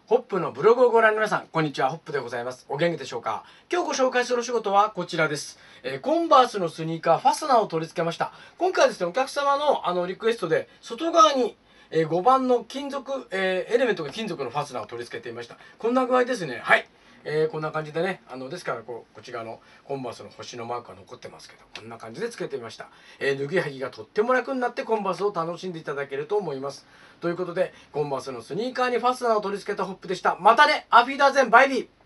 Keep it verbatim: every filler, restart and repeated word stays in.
ホップのブログをご覧の皆さん、こんにちは。ホップでございます。お元気でしょうか。今日ご紹介するお仕事はこちらです。えー、コンバースのスニーカー、ファスナーを取り付けました。今回はですね、お客様のあのリクエストで、外側に、えー、ごばんの金属、えー、エレメントが金属のファスナーを取り付けていました。こんな具合ですね。はい。えー、こんな感じでね、あのですからこうこっち側のコンバースの星のマークが残ってますけど、こんな感じでつけてみました。えー、脱ぎはぎがとっても楽になってコンバースを楽しんでいただけると思います。ということで、コンバースのスニーカーにファスナーを取り付けたホップでした。またね、アフィダーゼン、バイビー。